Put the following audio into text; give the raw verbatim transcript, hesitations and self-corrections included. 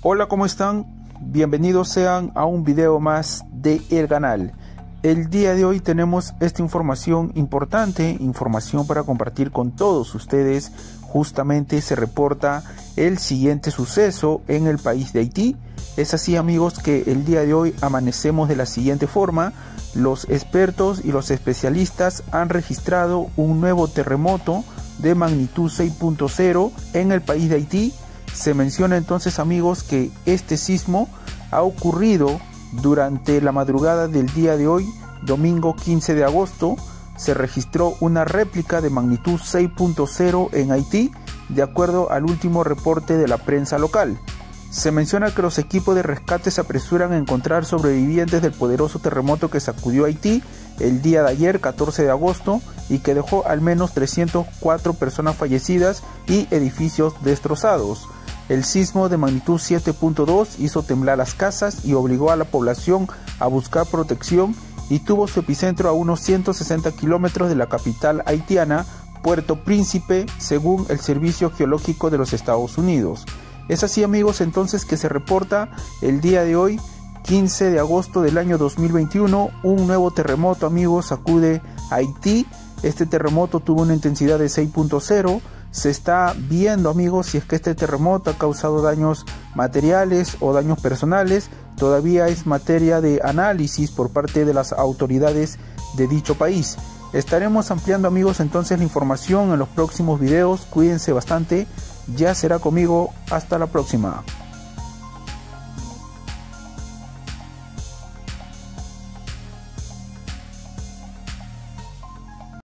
Hola, ¿cómo están? Bienvenidos sean a un video más de el canal. El día de hoy tenemos esta información importante, información para compartir con todos ustedes. Justamente se reporta el siguiente suceso en el país de Haití. Es así, amigos, que el día de hoy amanecemos de la siguiente forma. Los expertos y los especialistas han registrado un nuevo terremoto de magnitud seis punto cero en el país de Haití. Se menciona entonces, amigos, que este sismo ha ocurrido durante la madrugada del día de hoy, domingo quince de agosto. Se registró una réplica de magnitud seis punto cero en Haití, de acuerdo al último reporte de la prensa local. Se menciona que los equipos de rescate se apresuran a encontrar sobrevivientes del poderoso terremoto que sacudió Haití el día de ayer, catorce de agosto, y que dejó al menos trescientas cuatro personas fallecidas y edificios destrozados. El sismo de magnitud siete punto dos hizo temblar las casas y obligó a la población a buscar protección, y tuvo su epicentro a unos ciento sesenta kilómetros de la capital haitiana, Puerto Príncipe, según el Servicio Geológico de los Estados Unidos. Es así, amigos, entonces que se reporta el día de hoy, quince de agosto del año dos mil veintiuno, un nuevo terremoto, amigos, sacude Haití. Este terremoto tuvo una intensidad de seis punto cero. Se está viendo, amigos, si es que este terremoto ha causado daños materiales o daños personales. Todavía es materia de análisis por parte de las autoridades de dicho país. Estaremos ampliando, amigos, entonces la información en los próximos videos. Cuídense bastante. Ya será conmigo. Hasta la próxima.